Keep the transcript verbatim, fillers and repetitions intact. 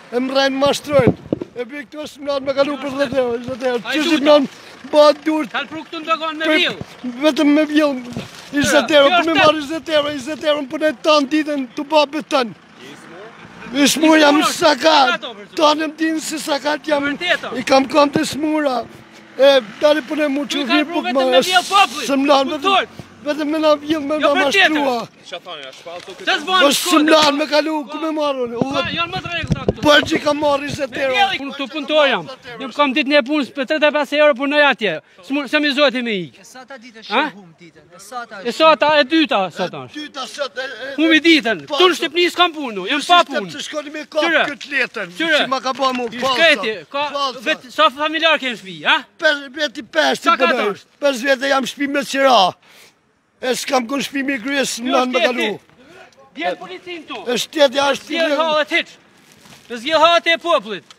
e më rejnë mashtrojnë. E bëj këto së më me kalu për dhjetë euro, njëzet euro. Që si më nënë bëhat durët. Kalë pru këtu në dogon me vjellë. Vetëm me vjellë. njëzet euro, për me marrë njëzet euro, njëzet euro më përnej tanë ditën të ba beton. Me smur jam sakat, tanë më dinë se sakat jam, i kam kam të smura. E, tani përnej mu që vi buk ma, së më lanë, vetëm me na vjellë me na mashtrua. Po së më lanë me kalu, ku me marrë? Janë më të regu ta këtu. Për që i kam marrë njëzet euro. Unë këtu punëtor jam, jam kam ditën e punës për tridhjetë e pesë euro punoj atje, se mi zoti me ikë. E sa ta ditë është hum ditën? E sa ta E sota e dyta sota është. Dyta sot. Humi ditën, këtu në Shqipëni s'kam punu, jam pa punë. Që shkoni me kapë këtë letën, që ma ka ba mu Shkreti, vetë sa familjar ke në shpi, ha? Veti peshtë të përnoj, pes vete jam shpi me qira. E s'kam kënë shpi me kryes, më nënë me kalu. Bjerë policin tu. E shteti ashtë Zgjellë halët hiq. Zgjellë halët e poplit.